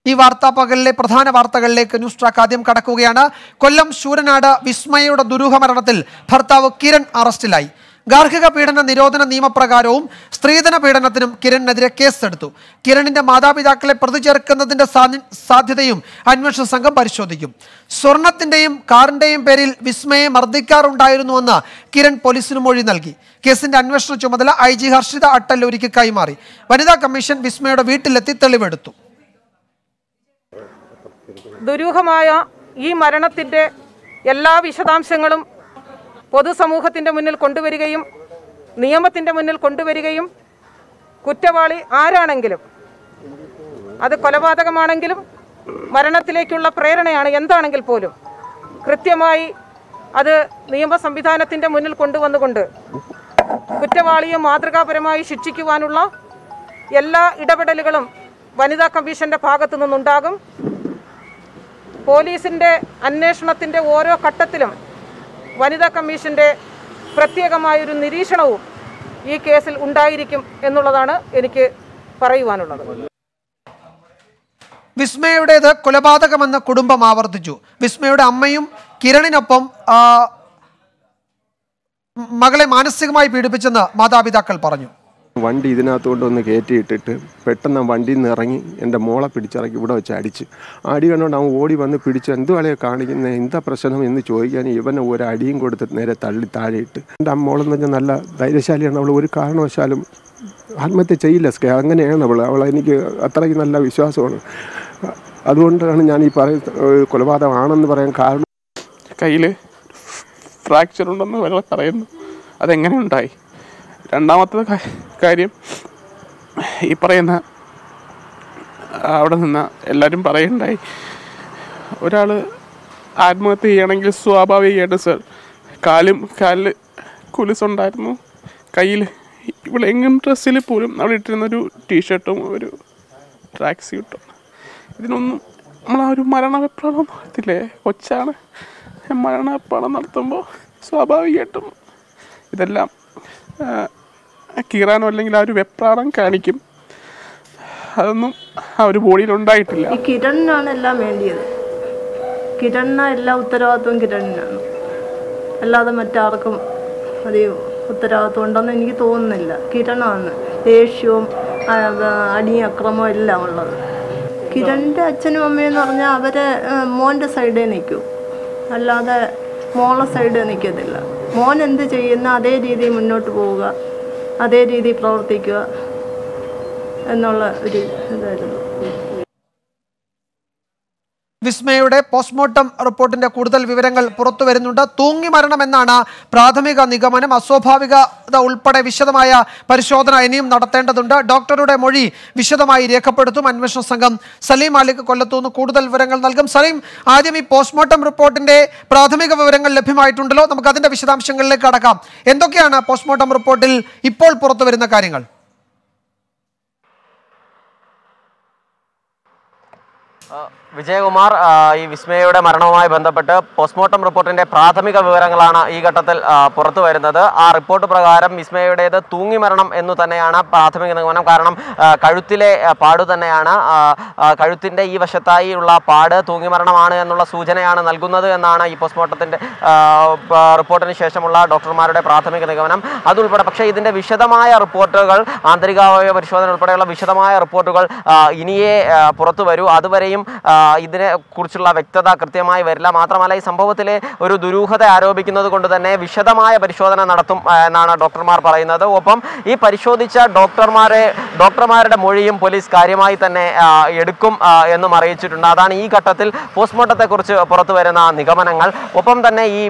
ഈ വാർത്താ പകലിലെ പ്രധാന വാർത്തകളിലേക്ക് ന്യൂസ് ട്രാക്ക് ആദ്യം കടക്കുകയാണ്. കൊല്ലം ശൂരനാട് വിസ്മയയുടെ ദുരൂഹ മരണത്തിൽ ഭർത്താവ് കിരൺ അറസ്റ്റിലായി. ഗാർഹിക പീഡന നിരോധന നിയമപ്രകാരവും സ്ത്രീധന പീഡനത്തിനും കിരണിനെതിരെ കേസെടുത്തു. കിരണിന്റെ മാതാപിതാക്കളെ പ്രതി ചേർക്കുന്നതിന്റെ സാധ്യതയും അന്വേഷണ സംഘം പരിശോധിക്കും. സ്വർണത്തിന്റെയും കാറിന്റെയും പേരിൽ വിസ്മയെ മർദ്ദിക്കാറുണ്ടായിരുന്നുവെന്ന് കിരൺ പോലീസിന് മൊഴി നൽകി. കേസിന്റെ അന്വേഷണ ചുമതല IG ഹർഷിത അട്ടല്ലൂരിക്ക് കൈമാറി. വനിതാ കമ്മീഷൻ വിസ്മയുടെ വീട്ടിലെത്തി തെളിവെടുത്തു. ദുരൂഹമായ ഈ മരണത്തിന്റെ എല്ലാ വിശദാംശങ്ങളും പൊതുസമൂഹത്തിൻ്റെ മുന്നിൽ കൊണ്ടുവരികയും നിയമത്തിൻ്റെ മുന്നിൽ കൊണ്ടുവരികയും കുറ്റവാളി ആരാണെങ്കിലും അത് കൊലപാതകമാണെങ്കിലും മരണത്തിലേക്കുള്ള പ്രേരണയാണ് എന്താണെങ്കിൽ പോലും കൃത്യമായി അത് നിയമ സംവിധാനത്തിൻ്റെ മുന്നിൽ കൊണ്ടുവന്നുകൊണ്ട് കുറ്റവാളിയെ മാതൃകാപരമായി ശിക്ഷിക്കുവാനുള്ള എല്ലാ ഇടപെടലുകളും വനിതാ കമ്മീഷൻ്റെ ഭാഗത്തു നിന്നുണ്ടാകും. പോലീസിൻ്റെ അന്വേഷണത്തിൻ്റെ ഓരോ ഘട്ടത്തിലും വനിതാ കമ്മീഷന്റെ പ്രത്യേകമായൊരു നിരീക്ഷണവും ഈ കേസിൽ ഉണ്ടായിരിക്കും എന്നുള്ളതാണ് എനിക്ക് പറയുവാനുള്ളത്. വിസ്മയുടേത് കൊലപാതകമെന്ന് കുടുംബം ആവർത്തിച്ചു. വിസ്മയുടെ അമ്മയും കിരണിനൊപ്പം മകളെ മാനസികമായി പീഡിപ്പിച്ചെന്ന് മാതാപിതാക്കൾ പറഞ്ഞു. വണ്ടി ഇതിനകത്തുകൊണ്ടൊന്ന് കയറ്റിയിട്ടിട്ട് പെട്ടെന്ന് വണ്ടിയിൽ നിന്ന് ഇറങ്ങി എൻ്റെ മോളെ പിടിച്ചിറക്കി ഇവിടെ വെച്ച് അടിച്ച്. അടി കണ്ടുകൊണ്ട് അവൻ ഓടി വന്ന് പിടിച്ച് എന്ത് കളിയെ കാണിക്കുന്നത്, എന്താ പ്രശ്നം എന്ന് ചോദിക്കാൻ ഇവനെ ഒരു അടിയും കൊടുത്ത് നേരെ തള്ളി താഴെയിട്ട്. എൻ്റെ മോളെന്ന് പറഞ്ഞാൽ നല്ല ധൈര്യശാലിയാണ്. അവൾ ഒരു കാരണവശാലും ആത്മഹത്യ ചെയ്യില്ല. അങ്ങനെയാണ് അവൾ എനിക്ക് അത്രയ്ക്ക് നല്ല വിശ്വാസമാണ്. അതുകൊണ്ടാണ് ഞാൻ ഈ കൊലപാതകമാണെന്ന് പറയാൻ കാരണം. കയ്യിൽ ഫ്രാക്ചർ ഉണ്ടെന്ന് പറയുന്നു. അതെങ്ങനെ ഉണ്ടായി? രണ്ടാമത്തെ കാര്യം, ഈ പറയുന്ന അവിടെ നിന്ന് എല്ലാവരും പറയുണ്ടായി, ഒരാൾ ആത്മഹത്യ ചെയ്യണമെങ്കിൽ സ്വാഭാവികമായിട്ട് സർ കാലിൽ കുലുസുണ്ടായിരുന്നു, കയ്യിൽ ഇവിടെ എങ്ങും ഡ്രസ്സിൽ പോലും അവിടെ ഇട്ടിരുന്നൊരു ടീഷർട്ടും ഒരു ട്രാക്ക് സ്യൂട്ടും. ഇതിനൊന്നും നമ്മൾ ആ ഒരു മരണവെപ്രാളം നടത്തില്ലേ, കൊച്ചാണ് മരണവെപ്രാളം നടത്തുമ്പോൾ സ്വാഭാവികമായിട്ടും ഇതെല്ലാം കീറാനോ അല്ലെങ്കിൽ ആ ഒരു വെപ്രാളം കാണിക്കും. അതൊന്നും ആ ഒരു ബോഡിയിൽ ഉണ്ടായിട്ടില്ല. ഈ കിരണിനാണ് എല്ലാം വേണ്ടിയത്. കിരണിന് എല്ലാ ഉത്തരവാദിത്വവും കിരണിനാണ്, അല്ലാതെ മറ്റാർക്കും അധികം ഉത്തരവാദിത്വം ഉണ്ടെന്ന് എനിക്ക് തോന്നുന്നില്ല. കിരണാണ് ദേഷ്യവും അടിയും അക്രമവും എല്ലാം ഉള്ളത്. കിരണിൻ്റെ അച്ഛനും അമ്മയെന്ന് പറഞ്ഞാൽ അവരെ മോൻ്റെ സൈഡേ നിൽക്കൂ, അല്ലാതെ മോളെ സൈഡ് നിൽക്കത്തില്ല. മോൻ എന്ത് ചെയ്യുന്ന അതേ രീതിയിൽ മുന്നോട്ട് പോവുക, അതേ രീതിയിൽ പ്രവർത്തിക്കുക എന്നുള്ള ഒരു ഇതായിരുന്നു. വിസ്മയുടെ പോസ്റ്റ്മോർട്ടം റിപ്പോർട്ടിന്റെ കൂടുതൽ വിവരങ്ങൾ പുറത്തു വരുന്നുണ്ട്. തൂങ്ങി മരണമെന്നാണ് പ്രാഥമിക നിഗമനം. അസ്വാഭാവികത ഉൾപ്പെടെ വിശദമായ പരിശോധന ഇനിയും നടത്തേണ്ടതുണ്ട്. ഡോക്ടറുടെ മൊഴി വിശദമായി രേഖപ്പെടുത്തും. അന്വേഷണ സംഘം സലീം മാലിക് കൊല്ലത്തുനിന്ന് കൂടുതൽ വിവരങ്ങൾ നൽകും. സലീം, ആദ്യം ഈ പോസ്റ്റ്മോർട്ടം റിപ്പോർട്ടിന്റെ പ്രാഥമിക വിവരങ്ങൾ ലഭ്യമായിട്ടുണ്ടല്ലോ, നമുക്ക് അതിന്റെ വിശദാംശങ്ങളിലേക്ക് കടക്കാം. എന്തൊക്കെയാണ് പോസ്റ്റ്മോർട്ടം റിപ്പോർട്ടിൽ ഇപ്പോൾ പുറത്തു വരുന്ന കാര്യങ്ങൾ? വിജയകുമാർ, ഈ വിസ്മയയുടെ മരണവുമായി ബന്ധപ്പെട്ട് പോസ്റ്റ്മോർട്ടം റിപ്പോർട്ടിന്റെ പ്രാഥമിക വിവരങ്ങളാണ് ഈ ഘട്ടത്തിൽ പുറത്തു വരുന്നത്. ആ റിപ്പോർട്ട് പ്രകാരം വിസ്മയയുടേത് തൂങ്ങി മരണം എന്നു തന്നെയാണ് പ്രാഥമിക നിഗമനം. കാരണം കഴുത്തിലെ പാട് തന്നെയാണ്, കഴുത്തിന്റെ ഈ വശത്തായി ഉള്ള പാട് തൂങ്ങി മരണമാണ് എന്നുള്ള സൂചനയാണ് നൽകുന്നത് എന്നാണ് ഈ പോസ്റ്റ്മോർട്ടത്തിന്റെ റിപ്പോർട്ടിന് ശേഷമുള്ള ഡോക്ടർമാരുടെ പ്രാഥമിക നിഗമനം. അതുൾപ്പെടെ പക്ഷേ ഇതിന്റെ വിശദമായ റിപ്പോർട്ടുകൾ, ആന്തരികാവയവ പരിശോധന ഉൾപ്പെടെയുള്ള വിശദമായ റിപ്പോർട്ടുകൾ ഇനിയേ പുറത്തു വരൂ. അതുവരെയും ഇതിനെ കുറിച്ചുള്ള വ്യക്തത കൃത്യമായി വരില്ല. മാത്രമല്ല, ഈ സംഭവത്തിലെ ഒരു ദുരൂഹത ആരോപിക്കുന്നത് കൊണ്ട് തന്നെ വിശദമായ പരിശോധന നടത്തും എന്നാണ് ഡോക്ടർമാർ പറയുന്നത്. ഒപ്പം ഈ പരിശോധിച്ച ഡോക്ടർമാരുടെ മൊഴിയും പോലീസ് കാര്യമായി തന്നെ എടുക്കും എന്നും അറിയിച്ചിട്ടുണ്ട്. അതാണ് ഈ ഘട്ടത്തിൽ പോസ്റ്റ്മോർട്ടത്തെ കുറിച്ച് പുറത്തു വരുന്ന നിഗമനങ്ങൾ. ഒപ്പം തന്നെ ഈ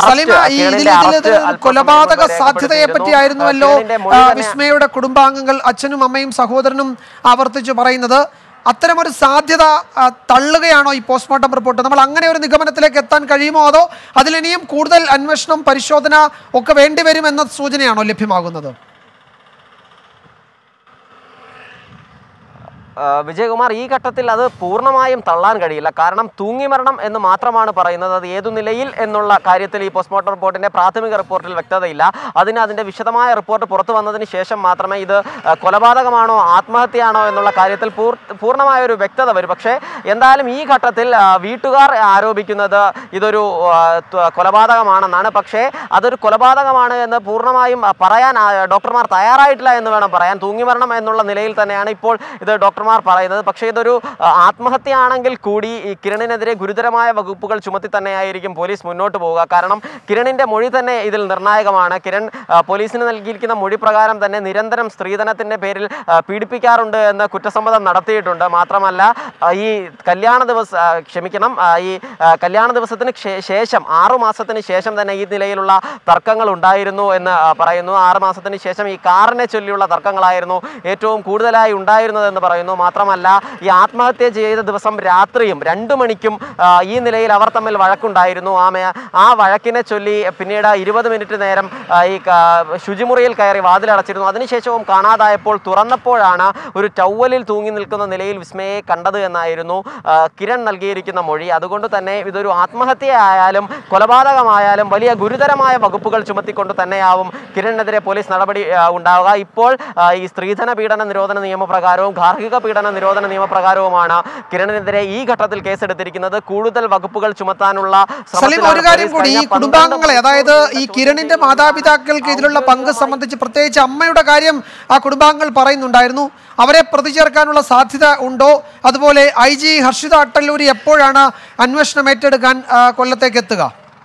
കൊലപാതക സാധ്യതയെ പറ്റിയായിരുന്നുവല്ലോ വിസ്മയുടെ കുടുംബാംഗങ്ങൾ, അച്ഛനും അമ്മയും സഹോദരനും ആവർത്തിച്ചു പറയുന്നത്. അത്തരമൊരു സാധ്യത തള്ളുകയാണോ ഈ പോസ്റ്റ്മോർട്ടം റിപ്പോർട്ട്? നമ്മൾ അങ്ങനെ ഒരു നിഗമനത്തിലേക്ക് എത്താൻ കഴിയുമോ, അതോ അതിലിനിയും കൂടുതൽ അന്വേഷണം, പരിശോധന ഒക്കെ വേണ്ടിവരും എന്ന സൂചനയാണോ ലഭ്യമാകുന്നത്? വിജയകുമാർ, ഈ ഘട്ടത്തിൽ അത് പൂർണ്ണമായും തള്ളാൻ കഴിയില്ല. കാരണം തൂങ്ങിമരണം എന്ന് മാത്രമാണ് പറയുന്നത്. അത് ഏതു നിലയിൽ എന്നുള്ള കാര്യത്തിൽ ഈ പോസ്റ്റ്മോർട്ടം റിപ്പോർട്ടിന്റെ പ്രാഥമിക റിപ്പോർട്ടിൽ വ്യക്തതയില്ല. അതിന്റെ വിശദമായ റിപ്പോർട്ട് പുറത്തു വന്നതിന് ശേഷം മാത്രമേ ഇത് കൊലപാതകമാണോ ആത്മഹത്യയാണോ എന്നുള്ള കാര്യത്തിൽ പൂർണ്ണമായ ഒരു വ്യക്തത വരും. പക്ഷേ എന്തായാലും ഈ ഘട്ടത്തിൽ വീട്ടുകാർ ആരോപിക്കുന്നത് ഇതൊരു കൊലപാതകമാണെന്നാണ്. പക്ഷേ അതൊരു കൊലപാതകമാണ് എന്ന് പൂർണ്ണമായും പറയാൻ ഡോക്ടർമാർ തയ്യാറായിട്ടില്ല എന്ന് വേണം പറയാൻ. തൂങ്ങിമരണം എന്നുള്ള നിലയിൽ തന്നെയാണ് ഇപ്പോൾ ഇത് ഡോക്ടർമാർ പറയുന്നത്. പക്ഷേ ഇതൊരു ആത്മഹത്യയാണെങ്കിൽ കൂടി ഈ കിരണിനെതിരെ ഗുരുതരമായ വകുപ്പുകൾ ചുമത്തി തന്നെയായിരിക്കും പോലീസ് മുന്നോട്ട് പോവുക. കാരണം കിരണിന്റെ മൊഴി തന്നെ ഇതിൽ നിർണായകമാണ്. കിരൺ പോലീസിന് നൽകിയിരിക്കുന്ന മൊഴി പ്രകാരം തന്നെ നിരന്തരം സ്ത്രീധനത്തിന്റെ പേരിൽ പീഡിപ്പിക്കാറുണ്ട് എന്ന് കുറ്റസമ്മതം നടത്തിയിട്ടുണ്ട്. മാത്രമല്ല ഈ കല്യാണ ദിവസത്തിന് ശേഷം 6 മാസത്തിന് ശേഷം തന്നെ ഈ നിലയിലുള്ള തർക്കങ്ങൾ ഉണ്ടായിരുന്നു എന്ന് പറയുന്നു. 6 മാസത്തിന് ശേഷം ഈ കാറിനെ ചൊല്ലിയുള്ള തർക്കങ്ങളായിരുന്നു ഏറ്റവും കൂടുതലായി ഉണ്ടായിരുന്നതെന്ന് പറയുന്നു. മാത്രമല്ല ഈ ആത്മഹത്യ ചെയ്ത ദിവസം രാത്രിയും 2 മണിക്കും ഈ നിലയിൽ അവർ തമ്മിൽ വഴക്കുണ്ടായിരുന്നു. ആ വഴക്കിനെ ചൊല്ലി പിന്നീട് 20 മിനിറ്റ് നേരം ഈ ശുചിമുറിയിൽ കയറി വാതിലടച്ചിരുന്നു. അതിനുശേഷവും കാണാതായപ്പോൾ തുറന്നപ്പോഴാണ് ഒരു ടവലിൽ തൂങ്ങി നിൽക്കുന്ന നിലയിൽ വിസ്മയെ കണ്ടത് എന്നായിരുന്നു കിരൺ നൽകിയിരിക്കുന്ന മൊഴി. അതുകൊണ്ട് തന്നെ ഇതൊരു ആത്മഹത്യയായാലും കൊലപാതകമായാലും വലിയ ഗുരുതരമായ വകുപ്പുകൾ ചുമത്തിക്കൊണ്ട് തന്നെയാവും കിരണിനെതിരെ പോലീസ് നടപടി ഉണ്ടാവുക. ഇപ്പോൾ ഈ സ്ത്രീധന പീഡന നിരോധന നിയമപ്രകാരവും ഗാർഹിക പീഡന നിരോധന നിയമപ്രകാരവുമാണ് കിരണിനെതിരെ ഈ ഘട്ടത്തിൽ കേസെടുത്തിരിക്കുന്നത്. കൂടുതൽ വകുപ്പുകൾ ചുമത്താനുള്ള ഒരു കാര്യം കൂടി, ഈ കുടുംബാംഗങ്ങളെ, അതായത് ഈ കിരണിന്റെ മാതാപിതാക്കൾക്ക് ഇതിലുള്ള പങ്ക് സംബന്ധിച്ച് പ്രത്യേകിച്ച് അമ്മയുടെ കാര്യം ആ കുടുംബാംഗങ്ങൾ പറയുന്നുണ്ടായിരുന്നു. അവരെ പ്രതി ചേർക്കാനുള്ള സാധ്യത ഉണ്ടോ? അതുപോലെ IG ഹർഷിത അട്ടല്ലൂരി എപ്പോഴാണ് അന്വേഷണം ഏറ്റെടുക്കാൻ കൊല്ലത്തേക്ക് എത്തുക?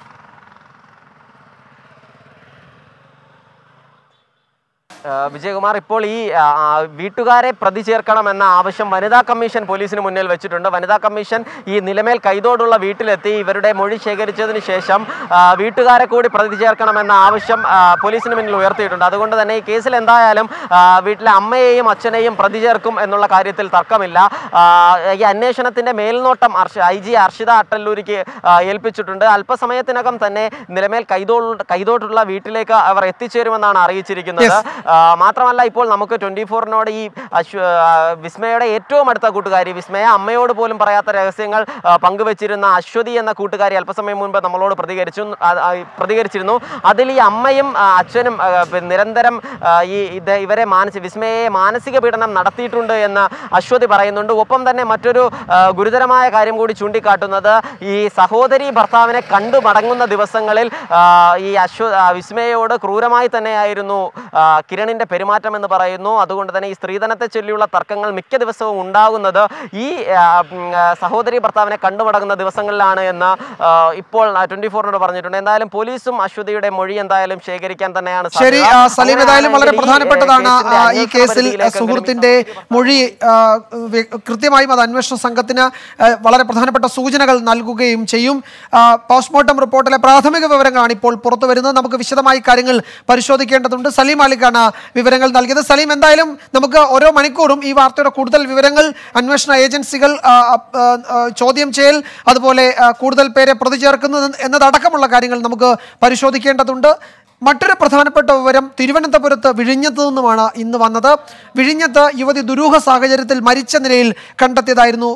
വിജയകുമാർ, ഇപ്പോൾ ഈ വീട്ടുകാരെ പ്രതി ചേർക്കണമെന്ന ആവശ്യം വനിതാ കമ്മീഷൻ പോലീസിന് മുന്നിൽ വെച്ചിട്ടുണ്ട്. വനിതാ കമ്മീഷൻ ഈ നിലമേൽ കൈതോടുള്ള വീട്ടിലെത്തി ഇവരുടെ മൊഴി ശേഖരിച്ചതിന് ശേഷം വീട്ടുകാരെ കൂടി പ്രതി ചേർക്കണമെന്ന ആവശ്യം പോലീസിന് മുന്നിൽ ഉയർത്തിയിട്ടുണ്ട്. അതുകൊണ്ട് തന്നെ ഈ കേസിൽ എന്തായാലും വീട്ടിലെ അമ്മയെയും അച്ഛനെയും പ്രതി ചേർക്കും എന്നുള്ള കാര്യത്തിൽ തർക്കമില്ല. ഈ അന്വേഷണത്തിന്റെ മേൽനോട്ടം IG ഹർഷിത അട്ടല്ലൂരിക്ക് ഏൽപ്പിച്ചിട്ടുണ്ട്. അല്പസമയത്തിനകം തന്നെ നിലമേൽ കൈതോട്ടുള്ള വീട്ടിലേക്ക് അവർ എത്തിച്ചേരുമെന്നാണ് അറിയിച്ചിരിക്കുന്നത്. മാത്രമല്ല ഇപ്പോൾ നമുക്ക് 24-നോട് ഈ വിസ്മയുടെ ഏറ്റവും അടുത്ത കൂട്ടുകാരി, വിസ്മയ അമ്മയോട് പോലും പറയാത്ത രഹസ്യങ്ങൾ പങ്കുവച്ചിരുന്ന അശ്വതി എന്ന കൂട്ടുകാരി അല്പസമയം മുൻപ് നമ്മളോട് പ്രതികരിച്ചിരുന്നു. അതിൽ ഈ അമ്മയും അച്ഛനും നിരന്തരം ഇവരെ വിസ്മയെ മാനസിക പീഡനം നടത്തിയിട്ടുണ്ട് എന്ന് അശ്വതി പറയുന്നുണ്ട്. ഒപ്പം തന്നെ മറ്റൊരു ഗുരുതരമായ കാര്യം കൂടി ചൂണ്ടിക്കാട്ടുന്നത് ഈ സഹോദരി ഭർത്താവിനെ കണ്ടു മടങ്ങുന്ന ദിവസങ്ങളിൽ ഈ വിസ്മയോട് ക്രൂരമായി തന്നെയായിരുന്നു കിരണിന്റെ പെരുമാറ്റം എന്ന് പറയുന്നു. അതുകൊണ്ട് തന്നെ ഈ സ്ത്രീധനത്തെ ചൊല്ലിയുള്ള തർക്കങ്ങൾ മിക്ക ദിവസവും ഉണ്ടാകുന്നത് ഈ സഹോദരി ഭർത്താവിനെ കണ്ടുമടങ്ങുന്ന ദിവസങ്ങളിലാണ് എന്ന് ഇപ്പോൾ 24-നോട് പറഞ്ഞിട്ടുണ്ട്. എന്തായാലും പോലീസും അശ്വതിയുടെ മൊഴി എന്തായാലും ശേഖരിക്കാൻ തന്നെയാണ്. ശരി സലീം, ഏതായാലും വളരെ പ്രധാനപ്പെട്ടതാണ് ഈ കേസിൽ സുഹൃത്തിന്റെ മൊഴി. കൃത്യമായും അത് അന്വേഷണ സംഘത്തിന് വളരെ പ്രധാനപ്പെട്ട സൂചനകൾ നൽകുകയും ചെയ്യും. പോസ്റ്റ്മോർട്ടം റിപ്പോർട്ടിലെ പ്രാഥമിക വിവരങ്ങളാണ് ഇപ്പോൾ പുറത്തു വരുന്നത്. നമുക്ക് വിശദമായി കാര്യങ്ങൾ പരിശോധിക്കേണ്ടതുണ്ട്. സലീം മാലിക്കാണ് വിവരങ്ങൾ നൽകിയത്. സലീം, എന്തായാലും നമുക്ക് ഓരോ മണിക്കൂറും ഈ വാർത്തയുടെ കൂടുതൽ വിവരങ്ങൾ, അന്വേഷണ ഏജൻസികൾ ചോദ്യം ചെയ്യൽ, അതുപോലെ കൂടുതൽ പേരെ പ്രതി ചേർക്കുന്നത് എന്നതടക്കമുള്ള കാര്യങ്ങൾ നമുക്ക് പരിശോധിക്കേണ്ടതുണ്ട്. മറ്റൊരു പ്രധാനപ്പെട്ട വിവരം തിരുവനന്തപുരത്ത് വിഴിഞ്ഞത്ത് നിന്നുമാണ് ഇന്ന് വന്നത്. വിഴിഞ്ഞത്ത് യുവതി ദുരൂഹ സാഹചര്യത്തിൽ മരിച്ച നിലയിൽ കണ്ടെത്തിയതായിരുന്നു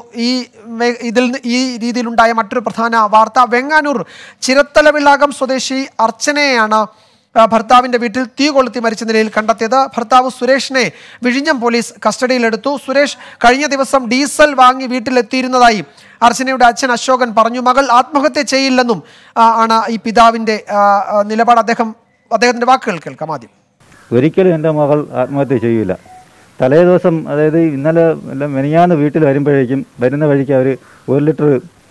ഈ രീതിയിലുണ്ടായ മറ്റൊരു പ്രധാന വാർത്ത. വെങ്ങാനൂർ ചിരത്തലവിളാകം സ്വദേശി അർച്ചനയെയാണ് ഭർത്താവിൻ്റെ വീട്ടിൽ തീ കൊളുത്തി മരിച്ച നിലയിൽ കണ്ടെത്തിയത്. ഭർത്താവ് സുരേഷിനെ വിഴിഞ്ഞം പോലീസ് കസ്റ്റഡിയിലെടുത്തു. സുരേഷ് കഴിഞ്ഞ ദിവസം ഡീസൽ വാങ്ങി വീട്ടിലെത്തിയിരുന്നതായി അർച്ചനയുടെ അച്ഛൻ അശോകൻ പറഞ്ഞു. മകൾ ആത്മഹത്യ ചെയ്യില്ലെന്നും ആണ് ഈ പിതാവിൻ്റെ നിലപാട്. അദ്ദേഹത്തിൻ്റെ വാക്കുകൾ കേൾക്കാം ആദ്യം. ഒരിക്കലും എൻ്റെ മകൾ ആത്മഹത്യ ചെയ്യില്ല. തലേ ദിവസം, അതായത് ഇന്നലെ മെനിയാന്ന് വീട്ടിൽ വരുന്ന വഴിക്ക് അവർ 1 ലിറ്റർ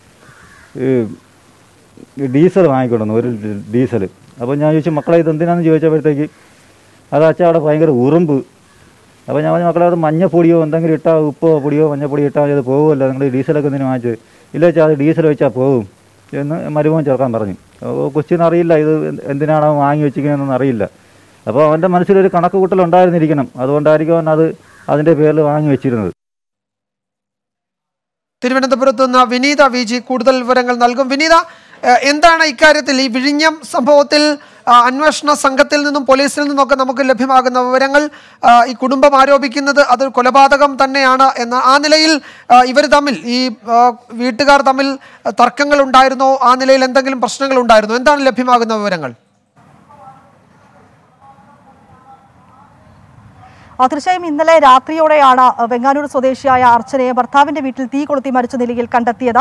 ഡീസൽ വാങ്ങിക്കൊണ്ടുവന്നു, 1 ലിറ്റർ ഡീസൽ. അപ്പോൾ ഞാൻ ചോദിച്ചു, മക്കളെ ഇത് എന്തിനാണെന്ന് ചോദിച്ചപ്പോഴത്തേക്ക് അത് അച്ഛൻ അവിടെ ഭയങ്കര ഉറുമ്പ്. അപ്പോൾ ഞാൻ പറഞ്ഞു, മക്കളെ അത് മഞ്ഞപ്പൊടിയോ എന്തെങ്കിലും ഇട്ടാൽ, ഉപ്പോ പൊടിയോ മഞ്ഞപ്പൊടിയോ ഇട്ടാൽ അത് പോകുമല്ലോ, നിങ്ങൾ ഡീസലൊക്കെ എന്തിനു വാങ്ങിച്ചത്? ഇല്ല വെച്ചാൽ അത് ഡീസൽ വെച്ചാൽ പോകും എന്ന് മരുമോൻ ചേർക്കാൻ പറഞ്ഞു. കൊച്ചിന് അറിയില്ല ഇത് എന്തിനാണോ വാങ്ങി വെച്ചിരിക്കുന്നതെന്നൊന്നും അറിയില്ല. അപ്പോൾ അവൻ്റെ മനസ്സിലൊരു കണക്ക് കൂട്ടൽ ഉണ്ടായിരുന്നിരിക്കണം. അതുകൊണ്ടായിരിക്കും അവൻ അതിൻ്റെ പേരിൽ വാങ്ങി വെച്ചിരുന്നത്. തിരുവനന്തപുരത്ത് നിന്ന് വിനീത VG കൂടുതൽ വിവരങ്ങൾ നൽകും. വിനീത, എന്താണ് ഇക്കാര്യത്തിൽ ഈ വിഴിഞ്ഞം സംഭവത്തിൽ അന്വേഷണ സംഘത്തിൽ നിന്നും പോലീസിൽ നിന്നൊക്കെ നമുക്ക് ലഭ്യമാകുന്ന വിവരങ്ങൾ ഈ കുടുംബം ആരോപിക്കുന്നത് അത് കൊലപാതകം തന്നെയാണ് എന്ന. ആ നിലയിൽ ഇവർ തമ്മിൽ ഈ വീട്ടുകാർ തമ്മിൽ തർക്കങ്ങൾ ഉണ്ടായിരുന്നോ? ആ നിലയിൽ എന്തെങ്കിലും പ്രശ്നങ്ങൾ ഉണ്ടായിരുന്നോ? എന്താണ് ലഭ്യമാകുന്ന വിവരങ്ങൾ? തീർച്ചയായും ഇന്നലെ രാത്രിയോടെയാണ് വെങ്ങാനൂർ സ്വദേശിയായ അർച്ചനയെ ഭർത്താവിന്റെ വീട്ടിൽ തീ കൊളുത്തി മരിച്ച നിലയിൽ കണ്ടെത്തിയത്.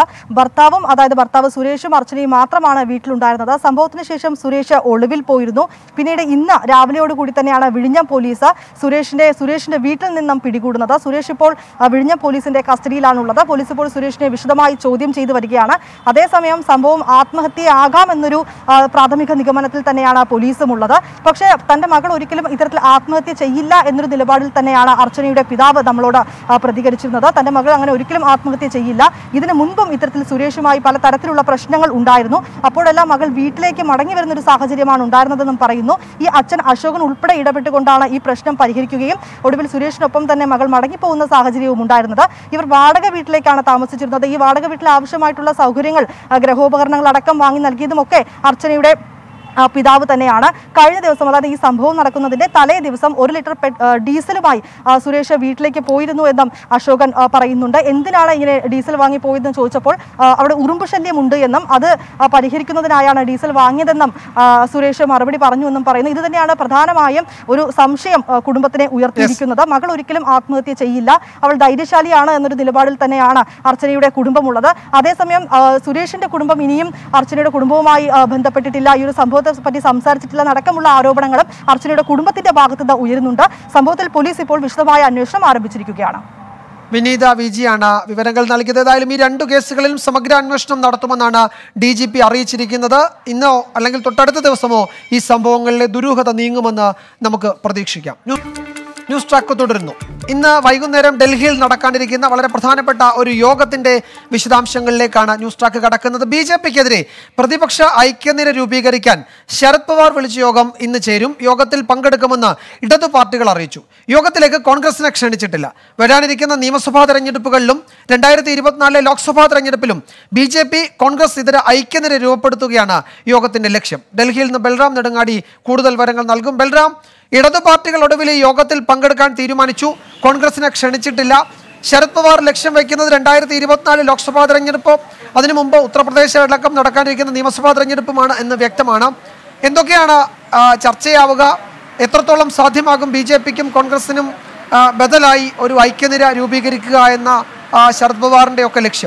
ഭർത്താവ് സുരേഷും അർച്ചനയും മാത്രമാണ് വീട്ടിലുണ്ടായിരുന്നത്. സംഭവത്തിന് ശേഷം സുരേഷ് ഒളിവിൽ പോയിരുന്നു. പിന്നീട് ഇന്ന് രാവിലെയോടുകൂടി തന്നെയാണ് വിഴിഞ്ഞം പോലീസ് സുരേഷിന്റെ വീട്ടിൽ നിന്നും പിടികൂടുന്നത്. സുരേഷ് ഇപ്പോൾ വിഴിഞ്ഞം പോലീസിന്റെ കസ്റ്റഡിയിലാണുള്ളത്. പോലീസ് ഇപ്പോൾ സുരേഷിനെ വിശദമായി ചോദ്യം ചെയ്തു വരികയാണ്. അതേസമയം സംഭവം ആത്മഹത്യയാകാമെന്നൊരു പ്രാഥമിക നിഗമനത്തിൽ തന്നെയാണ് പോലീസും ഉള്ളത്. പക്ഷേ തന്റെ മകൾ ഒരിക്കലും ഇത്തരത്തിൽ ആത്മഹത്യ ചെയ്യില്ല എന്നൊരു നിലപാടിൽ തന്നെയാണ് അർച്ചനയുടെ പിതാവ് നമ്മളോട് പ്രതികരിച്ചിരുന്നത്. തന്റെ മകൾ അങ്ങനെ ഒരിക്കലും ആത്മഹത്യ ചെയ്യില്ല. ഇതിനു മുൻപും ഇത്തരത്തിൽ സുരേഷുമായി പല തരത്തിലുള്ള പ്രശ്നങ്ങൾ ഉണ്ടായിരുന്നു. അപ്പോഴെല്ലാം മകൾ വീട്ടിലേക്ക് മടങ്ങി വരുന്ന ഒരു സാഹചര്യമാണ് ഉണ്ടായിരുന്നതെന്നും പറയുന്നു. ഈ അച്ഛൻ അശോകൻ ഉൾപ്പെടെ ഇടപെട്ടുകൊണ്ടാണ് ഈ പ്രശ്നം പരിഹരിക്കുകയും ഒടുവിൽ സുരേഷിനൊപ്പം തന്നെ മകൾ മടങ്ങിപ്പോകുന്ന സാഹചര്യവും ഉണ്ടായിരുന്നത്. ഇവർ വാടക വീട്ടിലേക്കാണ് താമസിച്ചിരുന്നത്. ഈ വാടക വീട്ടിൽ ആവശ്യമായിട്ടുള്ള സൗകര്യങ്ങൾ ഗൃഹോപകരണങ്ങൾ അടക്കം വാങ്ങി നൽകിയതുമൊക്കെ അർച്ചനയുടെ പിതാവ് തന്നെയാണ്. കഴിഞ്ഞ ദിവസം, അതായത് ഈ സംഭവം നടക്കുന്നതിന്റെ തലേ ദിവസം 1 ലിറ്റർ ഡീസലുമായി സുരേഷ് വീട്ടിലേക്ക് പോയിരുന്നു എന്നും അശോകൻ പറയുന്നുണ്ട്. എന്തിനാണ് ഇങ്ങനെ ഡീസൽ വാങ്ങി പോയതെന്ന് ചോദിച്ചപ്പോൾ അവിടെ ഉറുമ്പ് ശല്യമുണ്ട് എന്നും അത് പരിഹരിക്കുന്നതിനായാണ് ഡീസൽ വാങ്ങിയതെന്നും സുരേഷ് മറുപടി പറഞ്ഞു എന്നും പറയുന്നു. ഇത് തന്നെയാണ് പ്രധാനമായും ഒരു സംശയം കുടുംബത്തിനെ ഉയർത്തിയിരിക്കുന്നത്. മകൾ ഒരിക്കലും ആത്മഹത്യ ചെയ്യില്ല, അവൾ ധൈര്യശാലിയാണ് എന്നൊരു നിലപാടിൽ തന്നെയാണ് അർച്ചനയുടെ കുടുംബമുള്ളത്. അതേസമയം സുരേഷിന്റെ കുടുംബം ഇനിയും അർച്ചനയുടെ കുടുംബവുമായി ബന്ധപ്പെട്ടിട്ടില്ല, ഈ ഒരു സംഭവത്തെ പറ്റി സംസാരിച്ചിട്ടില്ല അടക്കമുള്ള ആരോപണങ്ങളും അർച്ചനയുടെ കുടുംബത്തിന്റെ ഭാഗത്ത് നിന്ന് ഉയരുന്നുണ്ട്. സംഭവത്തിൽ പോലീസ് ഇപ്പോൾ വിശദമായ അന്വേഷണം ആരംഭിച്ചിരിക്കുകയാണ്. വിനീത വിജിയാണ് വിവരങ്ങൾ നൽകിയത്. ഏതായാലും ഈ 2 കേസുകളിലും സമഗ്ര അന്വേഷണം നടത്തുമെന്നാണ് DGP അറിയിച്ചിരിക്കുന്നത്. ഇന്നോ അല്ലെങ്കിൽ തൊട്ടടുത്ത ദിവസമോ ഈ സംഭവങ്ങളിലെ ദുരൂഹത നീങ്ങുമെന്ന് നമുക്ക് പ്രതീക്ഷിക്കാം. ന്യൂസ് ട്രാക്ക് തുടരുന്നു. ഇന്ന് വൈകുന്നേരം ഡൽഹിയിൽ നടക്കാനിരിക്കുന്ന വളരെ പ്രധാനപ്പെട്ട ഒരു യോഗത്തിന്റെ വിശദാംശങ്ങളിലേക്കാണ് ന്യൂസ് ട്രാക്ക് കടക്കുന്നത്. BJPക്കെതിരെ പ്രതിപക്ഷ ഐക്യനിര രൂപീകരിക്കാൻ ശരത് പവാർ വിളിച്ച യോഗം ഇന്ന് ചേരും. യോഗത്തിൽ പങ്കെടുക്കുമെന്ന് ഇടതു പാർട്ടികൾ അറിയിച്ചു. യോഗത്തിലേക്ക് കോൺഗ്രസിനെ ക്ഷണിച്ചിട്ടില്ല. വരാനിരിക്കുന്ന നിയമസഭാ തെരഞ്ഞെടുപ്പുകളിലും 2024 ലോക്സഭാ തെരഞ്ഞെടുപ്പിലും BJP കോൺഗ്രസ് ഇതര ഐക്യനിര രൂപപ്പെടുത്തുകയാണ് യോഗത്തിന്റെ ലക്ഷ്യം. ഡൽഹിയിൽ നിന്ന് ബൽറാം നെടുങ്ങാടി കൂടുതൽ വിവരങ്ങൾ നൽകും. ബൽറാം, ഇടതു പാർട്ടികൾ ഒടുവിൽ ഈ യോഗത്തിൽ പങ്കെടുക്കാൻ തീരുമാനിച്ചു, കോൺഗ്രസിനെ ക്ഷണിച്ചിട്ടില്ല. ശരത് പവാർ ലക്ഷ്യം വയ്ക്കുന്നത് 2024 ലോക്സഭാ തെരഞ്ഞെടുപ്പ്, അതിനു മുമ്പ് ഉത്തർപ്രദേശ് അടക്കം നടക്കാനിരിക്കുന്ന നിയമസഭാ തെരഞ്ഞെടുപ്പുമാണ് എന്ന് വ്യക്തമാണ്. എന്തൊക്കെയാണ് ചർച്ചയാവുക? എത്രത്തോളം സാധ്യമാകും BJPക്കും കോൺഗ്രസിനും ബദലായി ഒരു ഐക്യനിര രൂപീകരിക്കുക എന്ന ശരത് പവാറിന്റെ ഒക്കെ ലക്ഷ്യം?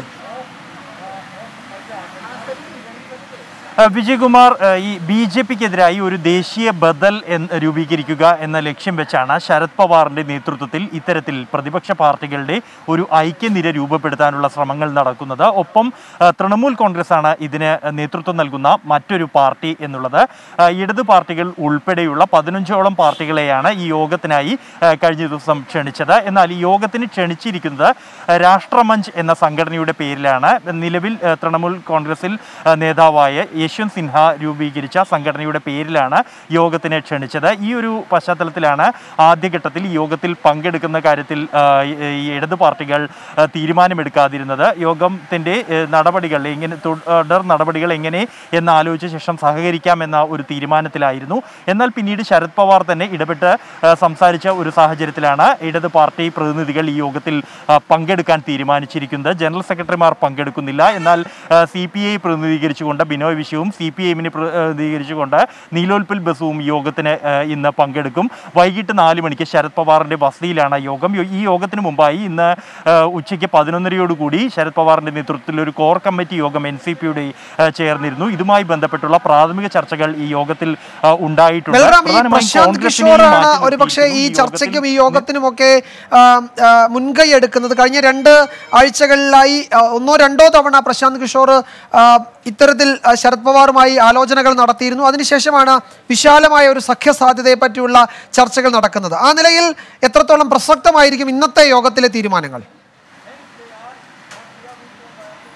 വിജയകുമാർ, ഈ BJPക്കെതിരായി ഒരു ദേശീയ ബദൽ രൂപീകരിക്കുക എന്ന ലക്ഷ്യം വെച്ചാണ് ശരത് പവാറിന്റെ നേതൃത്വത്തിൽ ഇത്തരത്തിൽ പ്രതിപക്ഷ പാർട്ടികളുടെ ഒരു ഐക്യനിര രൂപപ്പെടുത്താനുള്ള ശ്രമങ്ങൾ നടക്കുന്നത്. ഒപ്പം തൃണമൂൽ കോൺഗ്രസ് ആണ് ഇതിന് നേതൃത്വം നൽകുന്ന മറ്റൊരു പാർട്ടി എന്നുള്ളത്. ഇടത് പാർട്ടികൾ ഉൾപ്പെടെയുള്ള 15ഓളം പാർട്ടികളെയാണ് ഈ യോഗത്തിനായി കഴിഞ്ഞ ദിവസം ക്ഷണിച്ചത്. എന്നാൽ ഈ യോഗത്തിന് ക്ഷണിച്ചിരിക്കുന്നത് രാഷ്ട്രമഞ്ച് എന്ന സംഘടനയുടെ പേരിലാണ്. നിലവിൽ തൃണമൂൽ കോൺഗ്രസിൽ നേതാവായ യശ്വന്ത് സിൻഹ രൂപീകരിച്ച സംഘടനയുടെ പേരിലാണ് യോഗത്തിനെ ക്ഷണിച്ചത്. ഈ ഒരു പശ്ചാത്തലത്തിലാണ് ആദ്യഘട്ടത്തിൽ ഈ യോഗത്തിൽ പങ്കെടുക്കുന്ന കാര്യത്തിൽ ഈ ഇടത് പാർട്ടികൾ തീരുമാനമെടുക്കാതിരുന്നത്. യോഗത്തിൻ്റെ നടപടികൾ എങ്ങനെ, തുടർ നടപടികൾ എങ്ങനെ എന്നാലോചിച്ച ശേഷം സഹകരിക്കാമെന്ന ഒരു തീരുമാനത്തിലായിരുന്നു. എന്നാൽ പിന്നീട് ശരത് പവാർ തന്നെ ഇടപെട്ട് സംസാരിച്ച ഒരു സാഹചര്യത്തിലാണ് ഇടത് പാർട്ടി പ്രതിനിധികൾ ഈ യോഗത്തിൽ പങ്കെടുക്കാൻ തീരുമാനിച്ചിരിക്കുന്നത്. ജനറൽ സെക്രട്ടറിമാർ പങ്കെടുക്കുന്നില്ല. എന്നാൽ CPI പ്രതിനിധീകരിച്ചുകൊണ്ട് ബിനോയ് വിശ്വവും CPIഎമ്മിനെ പ്രതിനിധീകരിച്ചുകൊണ്ട് നീലോൽപൽ ബസുവും യോഗത്തിന് ഇന്ന് പങ്കെടുക്കും. വൈകിട്ട് 4 മണിക്ക് ശരത് പവാറിന്റെ വസതിയിലാണ് യോഗം. ഈ യോഗത്തിന് മുമ്പായി ഇന്ന് ഉച്ചയ്ക്ക് 11:30 ശരത് പവാറിന്റെ നേതൃത്വത്തിൽ ഒരു കോർ കമ്മിറ്റി യോഗം NCPയുടെ ചേർന്നിരുന്നു. ഇതുമായി ബന്ധപ്പെട്ടുള്ള പ്രാഥമിക ചർച്ചകൾ ഈ യോഗത്തിൽ ഉണ്ടായിട്ടുണ്ട്. ഒരുപക്ഷെ ഈ ചർച്ചയ്ക്കും ഈ യോഗത്തിനുമൊക്കെ മുൻകൈ എടുക്കുന്നത് കഴിഞ്ഞ 2 ആഴ്ചകളിലായി 1-2 തവണ പ്രശാന്ത് കിഷോർ ഇത്തരത്തിൽ ശരത് പവാറുമായി ആലോചനകൾ നടത്തിയിരുന്നു. അതിനുശേഷമാണ് വിശാലമായ ഒരു സഖ്യ സാധ്യതയെ പറ്റിയുള്ള ചർച്ചകൾ നടക്കുന്നത്. ആ നിലയിൽ എത്രത്തോളം പ്രസക്തമായിരിക്കും ഇന്നത്തെ യോഗത്തിലെ തീരുമാനങ്ങൾ?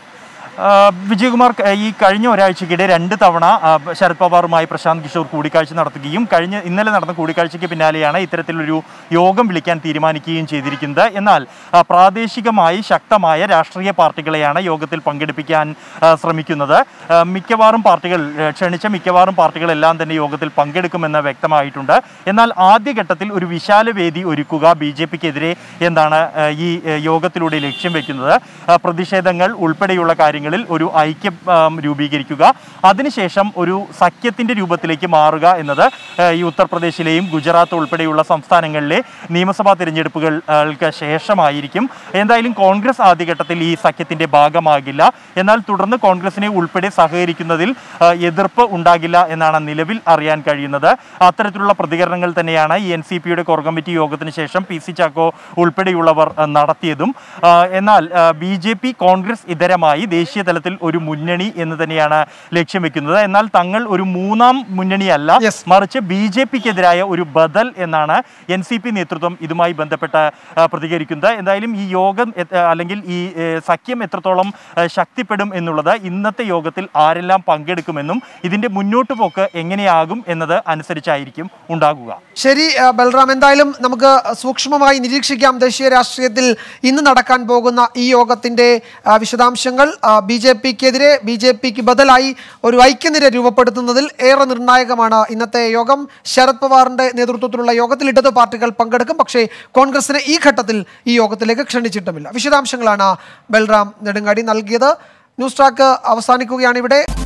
വിജയകുമാർ, ഈ കഴിഞ്ഞ ഒരാഴ്ചക്കിടെ 2 തവണ ശരത് പവാറുമായി പ്രശാന്ത് കിഷോർ കൂടിക്കാഴ്ച നടത്തുകയും ഇന്നലെ നടന്ന കൂടിക്കാഴ്ചയ്ക്ക് പിന്നാലെയാണ് ഇത്തരത്തിലൊരു യോഗം വിളിക്കാൻ തീരുമാനിക്കുകയും ചെയ്തിരിക്കുന്നത്. എന്നാൽ പ്രാദേശികമായി ശക്തമായ രാഷ്ട്രീയ പാർട്ടികളെയാണ് യോഗത്തിൽ പങ്കെടുപ്പിക്കാൻ ശ്രമിക്കുന്നത്. മിക്കവാറും പാർട്ടികളെല്ലാം തന്നെ യോഗത്തിൽ പങ്കെടുക്കുമെന്ന് വ്യക്തമായിട്ടുണ്ട്. എന്നാൽ ആദ്യഘട്ടത്തിൽ ഒരു വിശാല വേദി ഒരുക്കുക BJPക്കെതിരെ എന്നാണ് ഈ യോഗത്തിലൂടെ ലക്ഷ്യം വെക്കുന്നത്. പ്രതിഷേധങ്ങൾ ഉൾപ്പെടെയുള്ള കാര്യങ്ങളിൽ ഒരു ഐക്യം രൂപീകരിക്കുക, അതിനുശേഷം ഒരു സഖ്യത്തിന്റെ രൂപത്തിലേക്ക് മാറുക എന്നത് ഈ ഉത്തർപ്രദേശിലെയും ഗുജറാത്ത് ഉൾപ്പെടെയുള്ള സംസ്ഥാനങ്ങളിലെ നിയമസഭാ തിരഞ്ഞെടുപ്പുകൾക്ക് ശേഷമായിരിക്കും. എന്തായാലും കോൺഗ്രസ് ആദ്യഘട്ടത്തിൽ ഈ സഖ്യത്തിന്റെ ഭാഗമാകില്ല. എന്നാൽ തുടർന്ന് കോൺഗ്രസിനെ ഉൾപ്പെടെ സഹകരിക്കുന്നതിൽ എതിർപ്പ് ഉണ്ടാകില്ല എന്നാണ് നിലവിൽ അറിയാൻ കഴിയുന്നത്. അത്തരത്തിലുള്ള പ്രതികരണങ്ങൾ തന്നെയാണ് ഈ NCPയുടെ കോർ കമ്മിറ്റി യോഗത്തിന് ശേഷം PC ചാക്കോ ഉൾപ്പെടെയുള്ളവർ നടത്തിയതും. എന്നാൽ BJP കോൺഗ്രസ് ഇതരമായി ദേശീയ തലത്തിൽ ഒരു മുന്നണി എന്ന് തന്നെയാണ് ലക്ഷ്യം വെക്കുന്നത്. എന്നാൽ തങ്ങൾ ഒരു 3ാം മുന്നണിയല്ല, മറിച്ച് BJPക്കെതിരായ ഒരു ബദൽ എന്നാണ് NCP നേതൃത്വം ഇതുമായി ബന്ധപ്പെട്ട് പ്രതികരിക്കുന്നത്. എന്തായാലും ഈ യോഗം അല്ലെങ്കിൽ ഈ സഖ്യം എത്രത്തോളം ശക്തിപ്പെടും എന്നുള്ളത് ഇന്നത്തെ യോഗത്തിൽ ആരെല്ലാം പങ്കെടുക്കുമെന്നും ഇതിന്റെ മുന്നോട്ട് പോക്ക് എങ്ങനെയാകും എന്നത് അനുസരിച്ചായിരിക്കും ഉണ്ടാകുക. ശരി ബൽറാം, എന്തായാലും നമുക്ക് സൂക്ഷ്മമായി നിരീക്ഷിക്കാം ദേശീയ രാഷ്ട്രീയത്തിൽ ഇന്ന് നടക്കാൻ പോകുന്ന ഈ യോഗത്തിന്റെ വിശദാംശങ്ങൾ. BJPക്കെതിരെ BJPക്ക് ബദലായി ഒരു ഐക്യനിര രൂപപ്പെടുത്തുന്നതിൽ ഏറെ നിർണായകമാണ് ഇന്നത്തെ യോഗം. ശരത് പവാറിന്റെ നേതൃത്വത്തിലുള്ള യോഗത്തിൽ ഇടത് പാർട്ടികൾ പങ്കെടുക്കും, പക്ഷേ കോൺഗ്രസിനെ ഈ ഘട്ടത്തിൽ ഈ യോഗത്തിലേക്ക് ക്ഷണിച്ചിട്ടുമില്ല. വിശദാംശങ്ങളാണ് ബൽറാം നെടുങ്ങാടി നൽകിയത്. ന്യൂസ് ട്രാക്ക് അവസാനിക്കുകയാണ് ഇവിടെ.